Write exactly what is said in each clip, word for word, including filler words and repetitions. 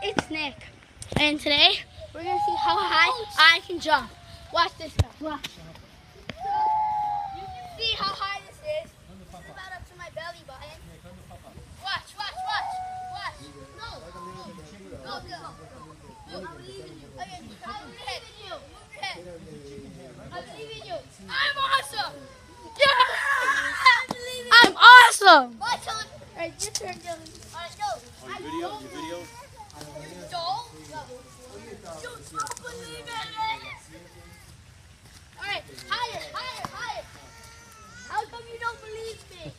it's Nick, and today we're gonna see how high I can jump. Watch this now. Watch. You can see how high this is. It's about up to my belly button. Watch, watch, watch, watch. No, no, no, no. I believe in you. Okay, I believe in you. Move your head. I believe in you. I'm awesome. Yeah! I believe in you. I'm awesome. Watch on. All right, your turn, Dylan. All right, go. On your video, your video. You don't? You don't believe in it. All right, higher, higher, higher. How come you don't believe me?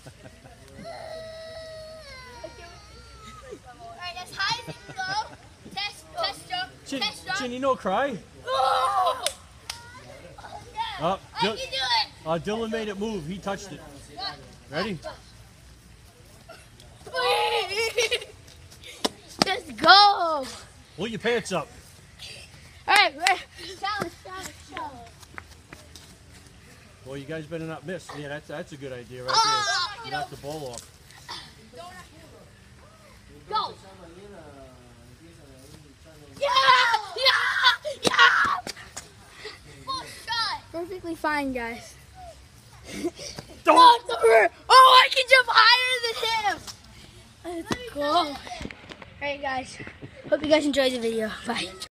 All right, as high as you can go. Test, test jump, Chin, test jump. Chinny, no cry. Oh! Yeah, Uh, I can do it. Uh, Dylan made it move. He touched it. Ready? Let's go. Pull your pants up. All right, challenge, challenge, challenge. Well, you guys better not miss. Yeah, that's that's a good idea right Oh, there. You knock the ball off. Go. Yeah, yeah, yeah. Full shot. Perfectly fine, guys. Don't. Oh, I can jump higher than him. Let's go. All right, guys. Hope you guys enjoyed the video. Bye.